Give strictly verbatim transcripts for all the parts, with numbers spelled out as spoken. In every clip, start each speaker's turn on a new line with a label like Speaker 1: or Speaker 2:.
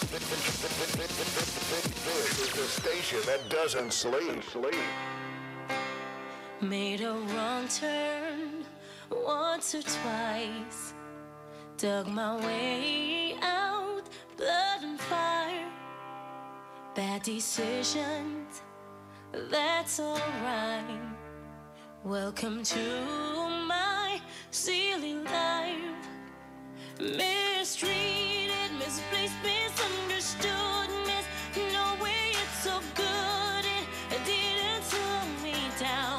Speaker 1: This is the station that doesn't sleep.
Speaker 2: Made a wrong turn once or twice. Dug my way out, blood and fire. Bad decisions, that's alright. Welcome to my silly life. Mistreated, misplaced, misunderstood, miss. No way it's so good, it, it didn't slow me down.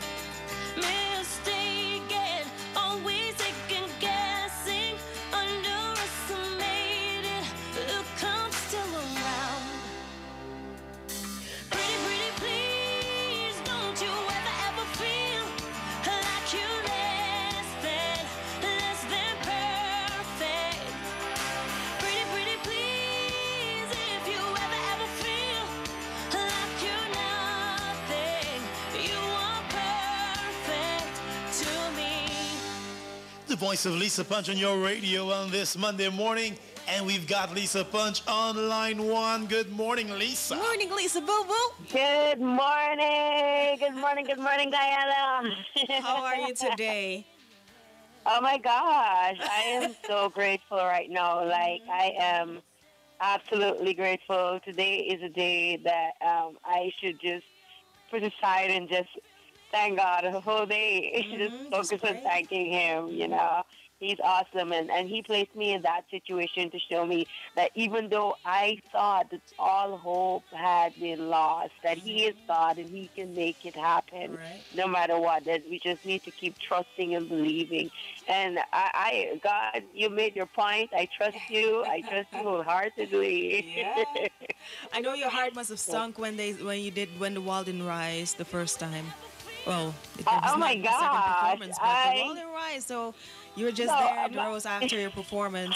Speaker 2: Mistaken, always second guessing, underestimated. Look, I'm still around. Pretty, pretty, please, don't you ever, ever feel like you're less than, less than perfect. Pretty, pretty, please, if you ever, ever feel like you're nothing, you are perfect to me.
Speaker 3: The voice of Lisa Punch on your radio on this Monday morning. And we've got Lisa Punch on line one. Good morning, Lisa.
Speaker 4: Morning, Lisa Boo Boo.
Speaker 5: Good morning. Good morning. Good morning, Diana.
Speaker 4: How are you today?
Speaker 5: Oh my gosh. I am so grateful right now. Like, I am absolutely grateful. Today is a day that um, I should just put aside and just thank God the whole day.
Speaker 4: Mhm,
Speaker 5: just
Speaker 4: just
Speaker 5: focus on
Speaker 4: pray.
Speaker 5: thanking Him, you know. He's awesome, and, and he placed me in that situation to show me that even though I thought that all hope had been lost, that he is God and he can make it happen
Speaker 4: Right.
Speaker 5: no matter what, that we just need to keep trusting and believing. And I, I God, you made your point. I trust you. I trust you wholeheartedly.
Speaker 4: Yeah. I know your heart must have sunk when they when you did when the wall didn't rise the first time. Well, it
Speaker 5: Oh,
Speaker 4: was
Speaker 5: oh my
Speaker 4: not the second
Speaker 5: gosh,
Speaker 4: performance, but
Speaker 5: I-
Speaker 4: the wall didn't rise, so you were just
Speaker 5: No,
Speaker 4: there,
Speaker 5: I'm not-
Speaker 4: Rose, after your performance.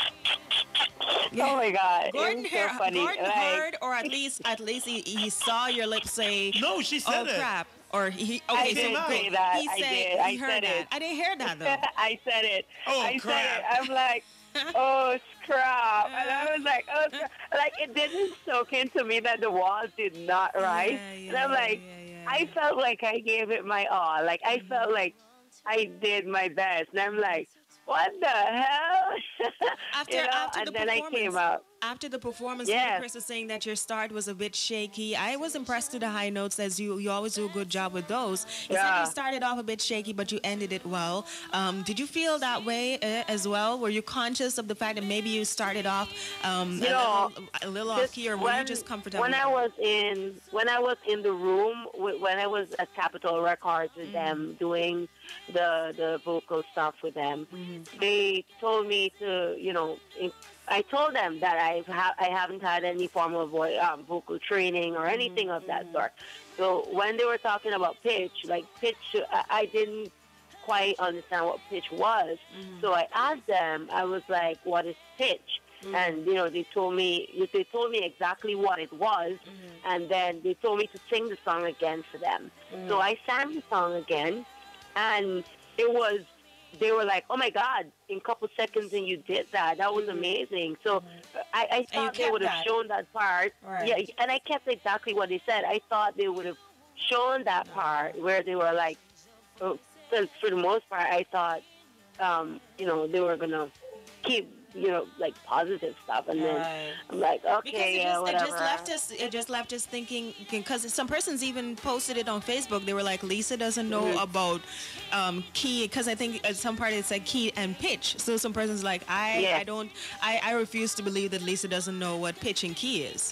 Speaker 5: Oh my God.
Speaker 4: Gordon,
Speaker 5: it was
Speaker 4: hear-
Speaker 5: so funny.
Speaker 4: Gordon
Speaker 5: Like,
Speaker 4: heard, or at least at least he, he saw your lips say,
Speaker 3: No, she said
Speaker 4: "Oh
Speaker 3: it.
Speaker 4: crap," or he.
Speaker 5: I
Speaker 4: Okay, so
Speaker 5: did
Speaker 4: great.
Speaker 5: say that.
Speaker 4: He
Speaker 5: I
Speaker 4: said
Speaker 5: did. I
Speaker 4: he heard
Speaker 5: said
Speaker 4: that.
Speaker 5: it.
Speaker 4: I didn't hear that though.
Speaker 5: I said it.
Speaker 3: Oh,
Speaker 5: I
Speaker 3: crap.
Speaker 5: said it. I'm like, oh, crap. And I was like, oh, crap. Like, it didn't soak into me that the walls did not rise.
Speaker 4: Yeah, yeah,
Speaker 5: and I'm like,
Speaker 4: yeah, yeah,
Speaker 5: I
Speaker 4: yeah.
Speaker 5: felt like I gave it my all. Like, I felt like I did my best. And I'm like, what the hell?
Speaker 4: After
Speaker 5: You know?
Speaker 4: after
Speaker 5: and
Speaker 4: the
Speaker 5: then
Speaker 4: performance,
Speaker 5: I came out.
Speaker 4: after the performance,
Speaker 5: Yes.
Speaker 4: Chris was saying that your start was a bit shaky. I was impressed to the high notes, as you you always do a good job with those. You said
Speaker 5: Yeah.
Speaker 4: you started off a bit shaky, but you ended it well. Um, did you feel that way uh, as well? Were you conscious of the fact that maybe you started off um,
Speaker 5: You
Speaker 4: a,
Speaker 5: know,
Speaker 4: little, a little off
Speaker 5: Just
Speaker 4: key, or were
Speaker 5: when,
Speaker 4: you just comfortable?
Speaker 5: When I was in when I was in the room wi- when I was at Capitol Records with them doing the the vocal stuff with them, they told me to you know in, I told them that I ha- I haven't had any form of vo- um, vocal training or anything of that sort. So when they were talking about pitch, like pitch, I, I didn't quite understand what pitch was. So I asked them. I was like, "What is pitch?" And you know, they told me they told me exactly what it was, and then they told me to sing the song again for them. So I sang the song again, and it was. They were like, "Oh my God! In a couple seconds, and you did that. That was amazing." So I, I thought they
Speaker 4: kept
Speaker 5: would have
Speaker 4: that.
Speaker 5: shown that part.
Speaker 4: Right.
Speaker 5: Yeah, and I kept exactly what they said. I thought they would have shown that part where they were like, oh, 'cause for the most part, I thought, um, you know, they were gonna keep, you know, like positive stuff, and then
Speaker 4: Right.
Speaker 5: I'm like, okay,
Speaker 4: Because it
Speaker 5: yeah,
Speaker 4: just, it
Speaker 5: whatever.
Speaker 4: just left us. It just left us thinking. Because some persons even posted it on Facebook. They were like, "Lisa doesn't know
Speaker 5: Mhm.
Speaker 4: about um, key." Because I think at some part it said key and pitch. So some persons like, "I,
Speaker 5: Yeah.
Speaker 4: I don't, I, I refuse to believe that Lisa doesn't know what pitch and key is."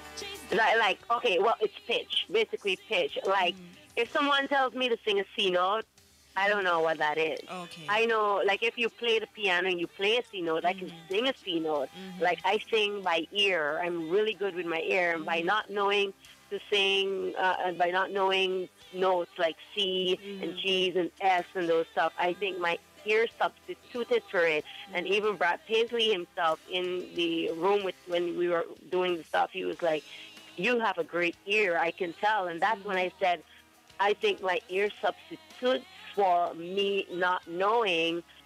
Speaker 5: Like, like, okay, well, it's pitch, basically pitch. Like, if someone tells me to sing a C note, I don't know what that is.
Speaker 4: Okay.
Speaker 5: I know, like, if you play the piano and you play a C note, I can sing a C note. Like, I sing by ear. I'm really good with my ear. And by not knowing to sing, uh, and by not knowing notes like C and G's and S and those stuff, I think my ear substituted for it. And even Brad Paisley himself in the room with when we were doing the stuff, he was like, "You have a great ear, I can tell." And that's when I said, I think my ear substitutes for me not knowing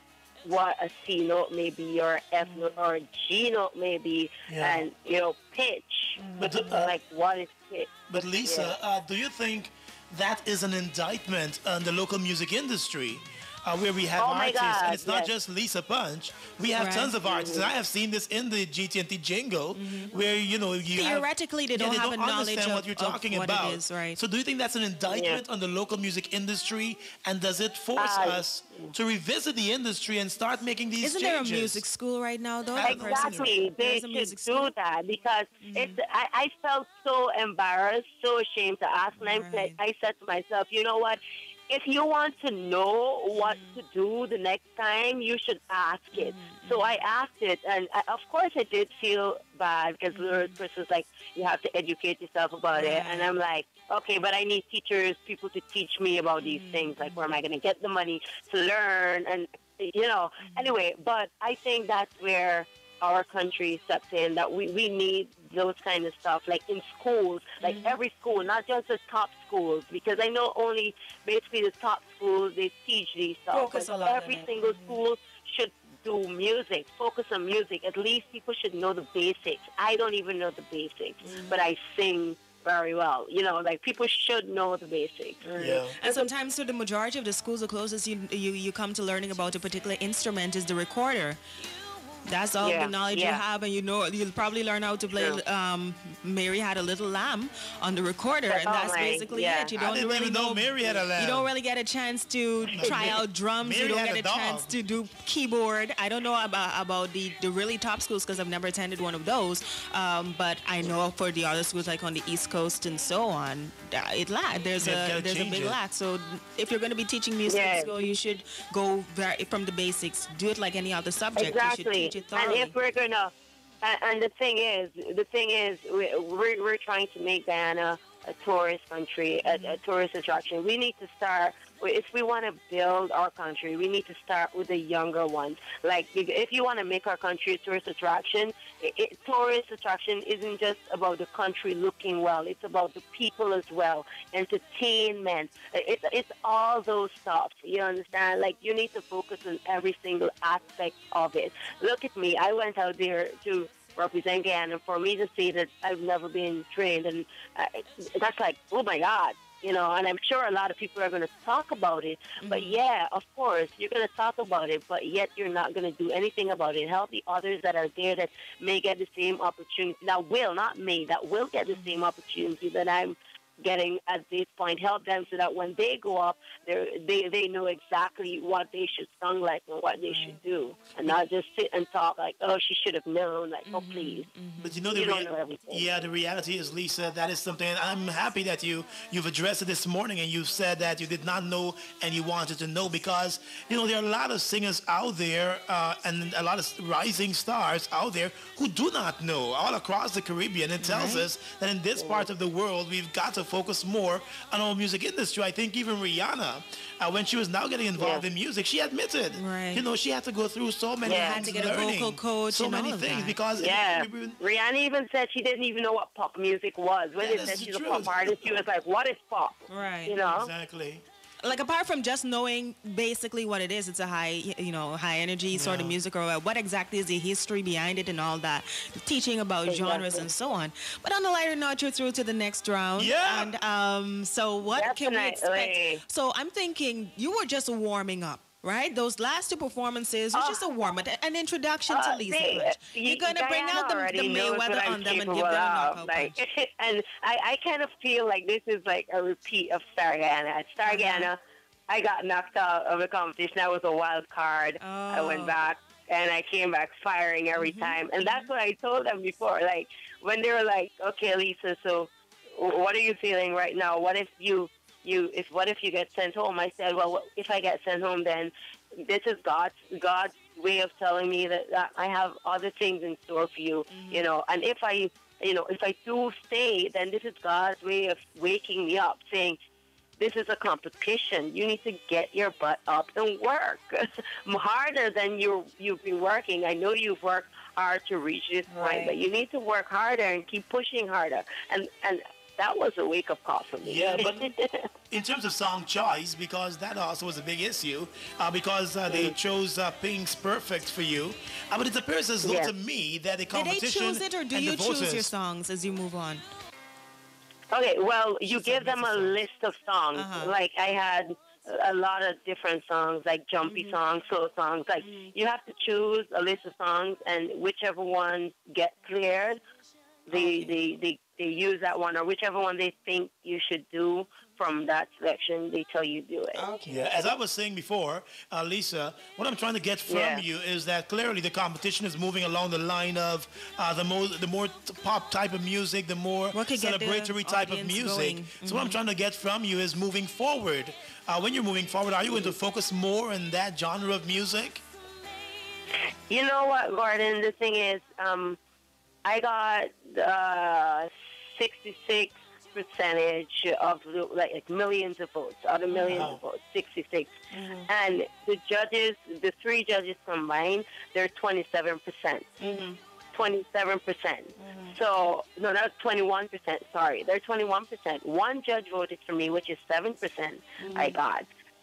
Speaker 5: what a C note may be, or F note, or a G note may be,
Speaker 3: Yeah.
Speaker 5: and you know, pitch.
Speaker 3: But, uh,
Speaker 5: Like, what is pitch?
Speaker 3: But Lisa,
Speaker 5: Yeah.
Speaker 3: uh, do you think that is an indictment on the local music industry? Uh, where we have
Speaker 5: Oh my
Speaker 3: artists, and
Speaker 5: God,
Speaker 3: it's not
Speaker 5: yes.
Speaker 3: just Lisa Punch. We have
Speaker 4: Right.
Speaker 3: tons of artists, and I have seen this in the G T N T jingle, where you know you have-
Speaker 4: Theoretically, they
Speaker 3: yeah,
Speaker 4: don't
Speaker 3: they
Speaker 4: have
Speaker 3: don't
Speaker 4: a knowledge
Speaker 3: understand
Speaker 4: of-
Speaker 3: what you're
Speaker 4: of
Speaker 3: talking
Speaker 4: what it
Speaker 3: about.
Speaker 4: is, right.
Speaker 3: So, do you think that's an indictment
Speaker 5: Yeah.
Speaker 3: on the local music industry, and does it force
Speaker 5: Uh,
Speaker 3: us to revisit the industry and start making these
Speaker 4: Isn't there a
Speaker 3: changes?
Speaker 4: music school right now, though?
Speaker 3: I-
Speaker 4: that person-
Speaker 5: Exactly. They
Speaker 4: There's a
Speaker 5: should
Speaker 4: music
Speaker 5: do
Speaker 4: school.
Speaker 5: that because it's. I, I felt so embarrassed, so ashamed to ask, and I'm
Speaker 4: Right.
Speaker 5: I said to myself, you know what? If you want to know what to do the next time, you should ask it. So I asked it, and I, of course I did feel bad because Chris was like, you have to educate yourself about it, and I'm like, okay, but I need teachers, people to teach me about these things. Like, where am I going to get the money to learn? And you know, anyway, but I think that's where our country steps in, that we, we need those kind of stuff, like in schools, like every school, not just the top schools, because I know only basically the top schools, they teach these stuff.
Speaker 4: Focus
Speaker 5: but
Speaker 4: a lot on
Speaker 5: every
Speaker 4: it.
Speaker 5: single school should do music, focus on music. At least people should know the basics. I don't even know the basics, but I sing very well. You know, like people should know the basics.
Speaker 3: Yeah.
Speaker 4: And sometimes, so the majority of the schools, the closest you, you you come to learning about a particular instrument is the recorder. That's all
Speaker 5: Yeah,
Speaker 4: the knowledge you
Speaker 5: yeah.
Speaker 4: have, and you know you'll probably learn how to play.
Speaker 5: True.
Speaker 4: Um, Mary Had a Little Lamb on the recorder, and
Speaker 5: Oh
Speaker 4: that's
Speaker 5: my,
Speaker 4: basically
Speaker 5: yeah.
Speaker 4: it. You
Speaker 3: I
Speaker 4: don't
Speaker 3: didn't
Speaker 4: really
Speaker 3: even know Mary had a lamb.
Speaker 4: You don't really get a chance to try out drums.
Speaker 3: Mary
Speaker 4: you don't
Speaker 3: had
Speaker 4: get
Speaker 3: a
Speaker 4: a,
Speaker 3: dog.
Speaker 4: chance to do keyboard. I don't know about about the, the really top schools because I've never attended one of those. Um, but I know for the other schools like on the East Coast and so on, uh, it lack. There's
Speaker 3: Yeah,
Speaker 4: a
Speaker 3: gotta
Speaker 4: there's a
Speaker 3: change
Speaker 4: big
Speaker 3: it.
Speaker 4: lack. So if you're going to be teaching music
Speaker 5: Yeah.
Speaker 4: at school, you should go very from the basics. Do it like any other subject.
Speaker 5: Exactly.
Speaker 4: You should teach it
Speaker 5: And
Speaker 4: thoroughly.
Speaker 5: if we're gonna, and, and the thing is, the thing is, we- we're we're trying to make Guyana a tourist country, a, a tourist attraction. We need to start. If we want to build our country, we need to start with the younger ones. Like, if if you want to make our country a tourist attraction, it, it, tourist attraction isn't just about the country looking well. It's about the people as well, entertainment. It's it's all those stuff. You understand? Like, you need to focus on every single aspect of it. Look at me. I went out there to represent Guyana, and for me to say that I've never been trained, and uh, that's like, oh my God. You know, and I'm sure a lot of people are going to talk about it. But yeah, of course, you're going to talk about it, but yet you're not going to do anything about it. Help the others that are there that may get the same opportunity, that will, not me, that will get the same opportunity that I'm getting at this point. Help them so that when they go up, they they they know exactly what they should sound like and what they should do, and not just sit and talk like, oh, she should have known. Like, oh, please.
Speaker 3: But you know the
Speaker 5: You don't
Speaker 3: rea-
Speaker 5: know everything.
Speaker 3: yeah, the reality is, Lisa, that is something. I'm happy that you you've addressed it this morning, and you've said that you did not know and you wanted to know, because you know there are a lot of singers out there uh, and a lot of rising stars out there who do not know all across the Caribbean. It tells us that in this part of the world we've got to focus more on our music industry. I think even Rihanna, uh, when she was now getting involved
Speaker 5: Yeah.
Speaker 3: in music, she admitted,
Speaker 4: Right.
Speaker 3: you know, she had to go through so many
Speaker 5: Yeah.
Speaker 3: things,
Speaker 4: Had to get a
Speaker 3: learning
Speaker 4: vocal coach
Speaker 3: so
Speaker 4: and
Speaker 3: many
Speaker 4: all of
Speaker 3: things
Speaker 4: that.
Speaker 3: because
Speaker 5: Yeah,
Speaker 3: we- we-
Speaker 5: Rihanna even said she didn't even know what pop music was. When
Speaker 3: That
Speaker 5: they
Speaker 3: is
Speaker 5: said
Speaker 3: the
Speaker 5: she's a
Speaker 3: truth.
Speaker 5: pop artist, she was like, "What is pop?"
Speaker 4: Right.
Speaker 5: You know?
Speaker 3: Exactly.
Speaker 4: Like, apart from just knowing basically what it is, it's a high, you know, high energy sort of
Speaker 3: Yeah.
Speaker 4: music, or what exactly is the history behind it and all that, teaching about genres
Speaker 5: Exactly.
Speaker 4: and so on. But on the lighter note, you're through to the next round.
Speaker 3: Yeah.
Speaker 4: And um, so what can we
Speaker 5: Definitely.
Speaker 4: expect? So I'm thinking you were just warming up. Right? Those last two performances was
Speaker 5: Uh,
Speaker 4: just a warm up, an introduction to
Speaker 5: Uh,
Speaker 4: Lisa
Speaker 5: see,
Speaker 4: Punch.
Speaker 5: you-
Speaker 4: You're going to bring
Speaker 5: Diana
Speaker 4: out the,
Speaker 5: already
Speaker 4: the
Speaker 5: knows what
Speaker 4: Mayweather
Speaker 5: I'm
Speaker 4: on them and give
Speaker 5: capable
Speaker 4: them a
Speaker 5: of.
Speaker 4: knockout
Speaker 5: Like,
Speaker 4: punch.
Speaker 5: and I, I kind of feel like this is like a repeat of Star Guyana. At Star
Speaker 4: Uh-huh.
Speaker 5: Guyana, I got knocked out of the competition. I was a wild card. I
Speaker 4: Oh.
Speaker 5: went back, and I came back firing every time. And that's what I told them before. Like, when they were like, okay, Lisa, so what are you feeling right now? What if you, you, if, what if you get sent home? I said, well, if I get sent home, then this is God's, God's way of telling me that, that I have other things in store for you, you know, and if I, you know, if I do stay, then this is God's way of waking me up, saying, this is a competition. You need to get your butt up and work harder than you you've been working. I know you've worked hard to reach this point,
Speaker 4: Right.
Speaker 5: but you need to work harder and keep pushing harder. And and that was a wake up call for me.
Speaker 3: Yeah, but in terms of song choice, because that also was a big issue, uh, because uh, they chose uh, Pink's Perfect for you. Uh, but it appears as though
Speaker 5: Yeah.
Speaker 3: to me that the
Speaker 4: Did they
Speaker 3: competition
Speaker 4: choose it, or do
Speaker 3: and
Speaker 4: you
Speaker 3: the
Speaker 4: choose your
Speaker 3: voters-
Speaker 4: songs as you move on?
Speaker 5: Okay, well, you
Speaker 3: She
Speaker 5: give
Speaker 3: said
Speaker 5: them a
Speaker 3: mix of songs.
Speaker 5: list of songs.
Speaker 4: Uh-huh.
Speaker 5: Like I had a lot of different songs, like jumpy
Speaker 4: Mm-hmm.
Speaker 5: songs, slow songs. Like you have to choose a list of songs, and whichever ones get cleared, they,
Speaker 4: Okay.
Speaker 5: they, they, they use that one, or whichever one they think you should do from that selection, they tell you do it.
Speaker 3: Yeah, as I was saying before, uh, Lisa, what I'm trying to get from
Speaker 5: Yeah.
Speaker 3: you is that clearly the competition is moving along the line of uh, the more the more t- pop type of music, the more
Speaker 4: What could get the
Speaker 3: celebratory type of
Speaker 4: audience
Speaker 3: music.
Speaker 4: going.
Speaker 3: So what I'm trying to get from you is moving forward. Uh, when you're moving forward, are you going to focus more on that genre of music?
Speaker 5: You know what, Gordon? The thing is, um, I got uh, sixty-six percentage of the- like, like millions of votes out of millions
Speaker 3: Wow.
Speaker 5: of votes, sixty-six. And the judges, the three judges combined, they're twenty-seven percent. twenty-seven percent. So, no, that's twenty-one percent. Sorry, they're twenty-one percent. One judge voted for me, which is seven percent I got.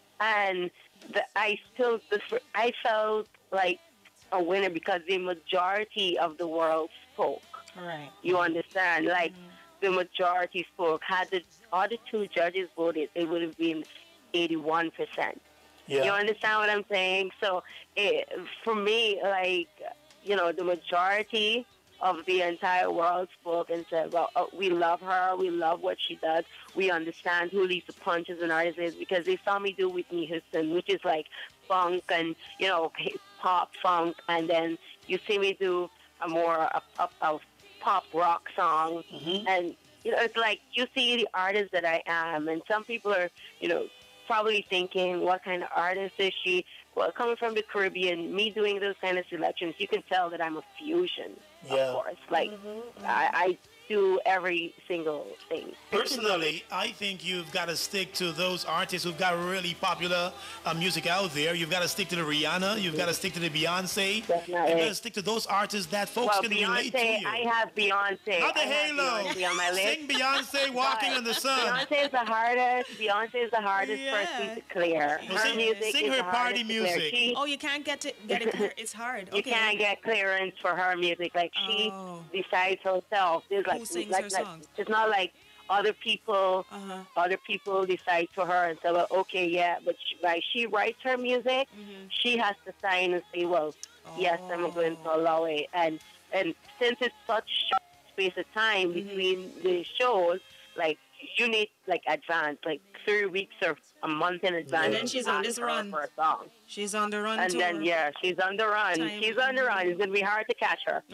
Speaker 5: And the, I still, the, fir- I felt like a winner because the majority of the world spoke.
Speaker 4: Right.
Speaker 5: You understand? Like, the majority spoke. Had the other two judges voted, it would have been eighty-one percent. You understand what I'm saying? So, it, for me, like, you know, the majority of the entire world spoke and said, well, oh, we love her. We love what she does. We understand who Lisa Punch as an artist is because they saw me do Whitney Houston, which is like funk and, you know, pop funk. And then you see me do a more a, a, a pop rock song. And, you know, it's like you see the artist that I am. And some people are, you know, probably thinking, what kind of artist is she? Well, coming from the Caribbean, me doing those kind of selections, you can tell that I'm a fusion,
Speaker 3: Yeah.
Speaker 5: of course. Like, I, I do every single thing.
Speaker 3: Personally, I think you've got to stick to those artists who've got really popular uh, music out there. You've got to stick to the Rihanna. You've got to stick to the Beyonce. You've
Speaker 5: Definitely.
Speaker 3: got to stick to those artists that folks
Speaker 5: Well,
Speaker 3: can relate to
Speaker 5: Beyonce,
Speaker 3: you.
Speaker 5: I have Beyonce.
Speaker 3: Not the
Speaker 5: I have
Speaker 3: halo.
Speaker 5: Beyonce on my list.
Speaker 3: Sing Beyonce walking
Speaker 5: But
Speaker 3: in the sun.
Speaker 5: Beyonce is the hardest. Beyonce is the hardest
Speaker 4: Yeah.
Speaker 5: person to clear.
Speaker 3: Well,
Speaker 5: Her
Speaker 3: sing-
Speaker 5: music
Speaker 3: sing
Speaker 5: is
Speaker 3: her
Speaker 5: the
Speaker 3: party
Speaker 5: hardest to clear.
Speaker 3: music.
Speaker 5: She,
Speaker 4: Oh, you can't get to get it. clear. It's hard.
Speaker 5: you
Speaker 4: Okay.
Speaker 5: can't get clearance for her music. Like she
Speaker 4: Oh.
Speaker 5: decides herself. There's like,
Speaker 4: Who sings
Speaker 5: like,
Speaker 4: her
Speaker 5: like-
Speaker 4: songs?
Speaker 5: It's not like other people.
Speaker 4: Uh-huh.
Speaker 5: Other people decide for her and say, well, okay, yeah, but she, like she writes her music, she has to sign and say, well, yes, I'm going to allow it. And and since it's such short space of time between the shows, like you need like advance, like three weeks or a month in advance.
Speaker 4: And then she's
Speaker 5: to
Speaker 4: on
Speaker 5: ask
Speaker 4: this
Speaker 5: her
Speaker 4: run.
Speaker 5: for a song.
Speaker 4: She's on the run
Speaker 5: And
Speaker 4: tour.
Speaker 5: then yeah, she's on the run.
Speaker 4: Time.
Speaker 5: She's on the run. It's gonna be hard to catch her.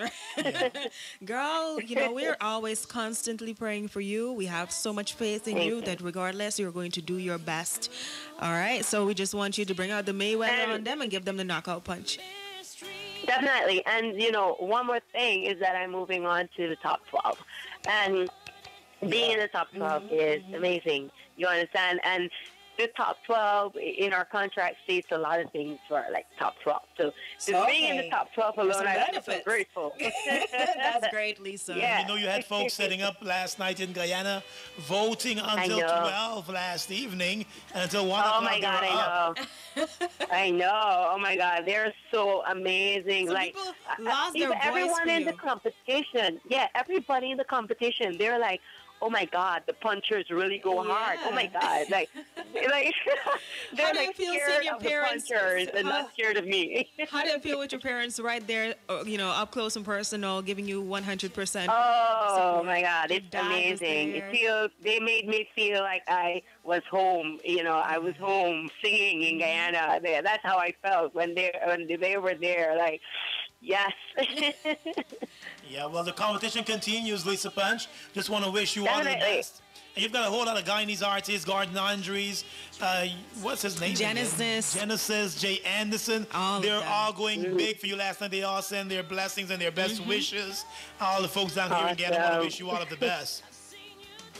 Speaker 4: Girl, you know, we're always constantly praying for you. We have so much faith in
Speaker 5: Thank
Speaker 4: you
Speaker 5: you.
Speaker 4: that regardless, you're going to do your best. All right. So we just want you to bring out the Mayweather
Speaker 5: And-
Speaker 4: on them and give them the knockout punch.
Speaker 5: Definitely. And, you know, one more thing is that I'm moving on to the top twelve. And being in the top twelve is amazing. You understand? And the top twelve in our contract states a lot of things for like top twelve. So just being in the
Speaker 4: Okay.
Speaker 5: top twelve
Speaker 4: There's
Speaker 5: alone,
Speaker 4: some
Speaker 5: I'm so
Speaker 4: benefits.
Speaker 5: grateful.
Speaker 4: That's great, Lisa.
Speaker 5: Yeah.
Speaker 3: You know, you had folks setting up last night in Guyana, voting until
Speaker 5: know.
Speaker 3: twelve last evening, and until one
Speaker 5: Oh
Speaker 3: o'clock
Speaker 5: my
Speaker 3: they
Speaker 5: God,
Speaker 3: were
Speaker 5: I
Speaker 3: up.
Speaker 5: know. I know. Oh my God, they're so amazing.
Speaker 4: Some
Speaker 5: like
Speaker 4: people
Speaker 5: uh,
Speaker 4: lost their
Speaker 5: even
Speaker 4: voice
Speaker 5: everyone
Speaker 4: for
Speaker 5: in
Speaker 4: you.
Speaker 5: the competition. Yeah, everybody in the competition. They're like, oh my God, the punchers really go hard. Oh my
Speaker 4: Yeah.
Speaker 5: God, like, like they're
Speaker 4: How do you
Speaker 5: like
Speaker 4: feel seeing
Speaker 5: scared
Speaker 4: your
Speaker 5: of
Speaker 4: parents-
Speaker 5: the punchers and
Speaker 4: How-
Speaker 5: not scared of me.
Speaker 4: How do you feel with your parents right there, uh, you know, up close and personal, giving you one hundred percent?
Speaker 5: Oh
Speaker 4: support?
Speaker 5: my God,
Speaker 4: Your
Speaker 5: it's
Speaker 4: dad was
Speaker 5: amazing.
Speaker 4: there.
Speaker 5: It feels they made me feel like I was home. You know, I was home singing in Guyana. There, that's how I felt when they when they were there. Like, yes.
Speaker 3: Yeah, well, the competition continues, Lisa Punch. Just want to wish you all the
Speaker 5: Definitely.
Speaker 3: best. And you've got a whole lot of Guyanese artists, Gordon Andres, uh, what's his name? again?
Speaker 4: Genesis.
Speaker 3: Genesis, Jay Anderson.
Speaker 4: All of
Speaker 3: They're
Speaker 4: them.
Speaker 3: all going big for you last night. They all send their blessings and their best wishes. All the folks down here in Guyana want to
Speaker 5: Awesome.
Speaker 3: wish you all of the best.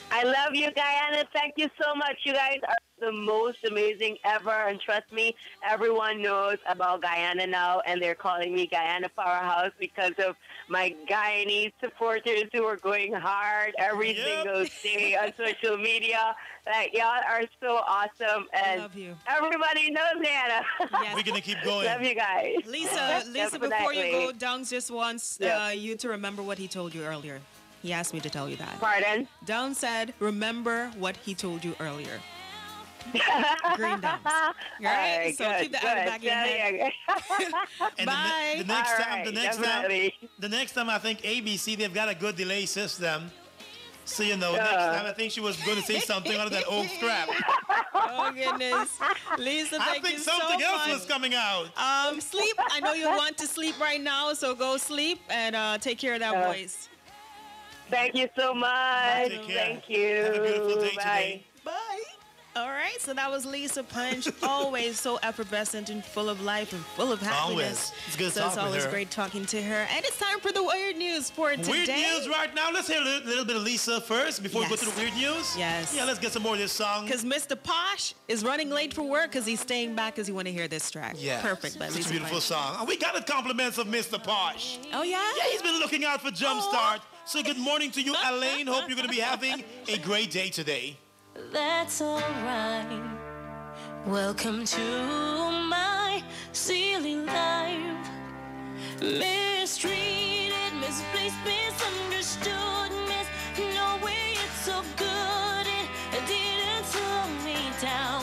Speaker 5: I love you, Guyana. Thank you so much. You guys are the most amazing ever. And trust me, everyone knows about Guyana now, and they're calling me Guyana Powerhouse because of my Guyanese supporters who are going hard every
Speaker 3: Yep.
Speaker 5: single day on social media. Like, y'all are so awesome. And
Speaker 4: love you.
Speaker 5: everybody knows Guyana.
Speaker 4: Yes.
Speaker 3: We're gonna keep going.
Speaker 5: Love you guys.
Speaker 4: Lisa, Lisa, before you
Speaker 5: Definitely.
Speaker 4: go, Downs just wants
Speaker 5: Yeah.
Speaker 4: uh, you to remember what he told you earlier. He asked me to tell you that.
Speaker 5: Pardon?
Speaker 4: Downs said, remember what he told you earlier. Green Downs. All right?
Speaker 5: All right,
Speaker 4: So
Speaker 5: good,
Speaker 4: keep that out of the
Speaker 5: good.
Speaker 4: back of your
Speaker 5: Yeah,
Speaker 4: head.
Speaker 5: yeah.
Speaker 3: And the,
Speaker 4: Bye.
Speaker 3: ne- the next
Speaker 5: All
Speaker 3: time,
Speaker 5: right,
Speaker 3: the next
Speaker 5: definitely.
Speaker 3: time, the next time, I think A B C they've got a good delay system. So you know,
Speaker 5: Yeah.
Speaker 3: next time I think she was going to say something out of that old scrap.
Speaker 4: Oh, goodness. Lisa,
Speaker 3: I
Speaker 4: thank
Speaker 3: think
Speaker 4: you
Speaker 3: something
Speaker 4: so
Speaker 3: else
Speaker 4: much.
Speaker 3: was coming out.
Speaker 4: Um, sleep. I know you want to sleep right now, so go sleep and uh, take care of that
Speaker 5: Yeah.
Speaker 4: voice.
Speaker 5: Thank you so much.
Speaker 3: Take care.
Speaker 5: Thank you.
Speaker 3: Have a beautiful day
Speaker 5: Bye.
Speaker 3: today.
Speaker 4: Bye. All right, so that was Lisa Punch, always so effervescent and full of life and full of happiness.
Speaker 3: Always. It's good
Speaker 4: so
Speaker 3: talking
Speaker 4: it's
Speaker 3: with
Speaker 4: always
Speaker 3: her.
Speaker 4: great talking to her. And it's time for the weird news for today.
Speaker 3: Weird news right now. Let's hear a little, little bit of Lisa first before we
Speaker 4: Yes.
Speaker 3: go to the weird news.
Speaker 4: Yes.
Speaker 3: Yeah, let's get some more of this song.
Speaker 4: Because Mister Posh is running late for work because he's staying back because he want to hear this track.
Speaker 3: Yeah.
Speaker 4: Perfect by
Speaker 3: Such
Speaker 4: Lisa
Speaker 3: a beautiful
Speaker 4: Punch.
Speaker 3: song. And we got the compliments of Mister Posh.
Speaker 4: Oh, yeah?
Speaker 3: Yeah, he's been looking out for Jumpstart. So good morning to you, Elaine. Hope you're going to be having a great day today.
Speaker 2: That's alright. Welcome to my silly life. Mistreated, misplaced, misunderstood, miss. No way, it's so good. It didn't slow me down.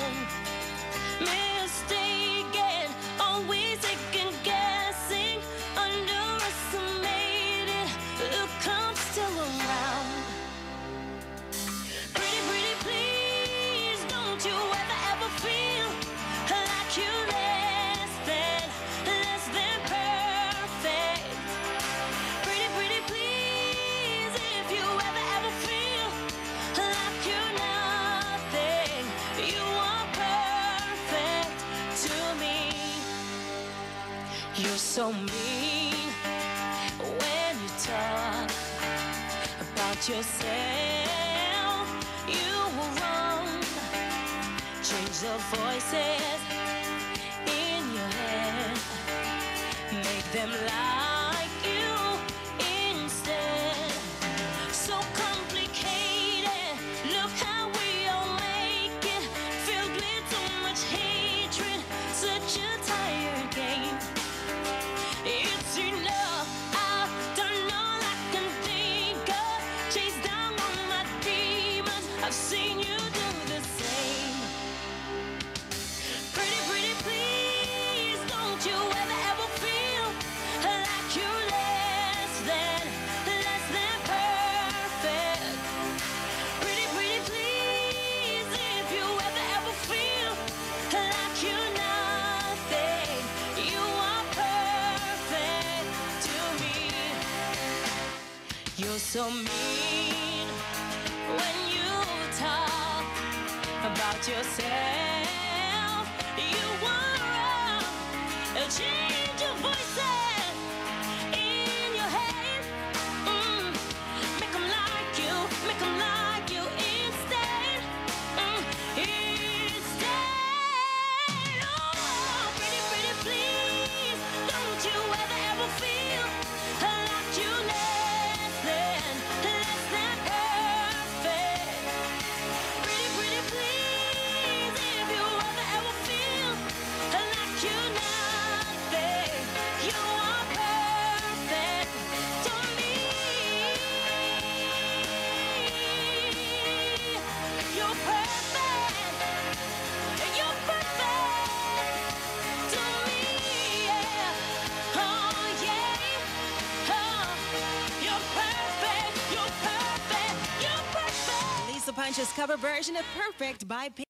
Speaker 2: Mistaken, always second guessing, underestimated. Look, I'm still around. Pretty, pretty, please, don't you ever, ever feel like you less than, less than perfect. Pretty, pretty, please, if you ever, ever feel like you're nothing, you are perfect to me. You're so mean when you talk about yourself. You were wrong. Change the voices in your head. Make them like you instead. So complicated. Look how we all make it. Filled with so much hatred. Such a tired game. It's enough. I've done all I can think of. Chased down all my demons. I've seen you do the same. Pretty, pretty, please, don't you ever, ever feel like you're less than, less than perfect. Pretty, pretty, please, if you ever, ever feel like you're nothing, you are perfect to me. You're so mean when you talk about yourself. You want to change your voices in your head. Mm. Make 'em like you, make 'em like you instead. Mm. Instead. Oh, pretty, pretty, please, don't you ever, ever feel like you less than, less than perfect. Pretty, pretty, please, if you ever, ever feel like you're nothing, you are perfect to me. You're perfect. You're perfect to me, yeah. Oh, yeah. Oh, you're perfect. You're perfect. You're perfect.
Speaker 4: Lisa Punch's cover version of Perfect by Pink.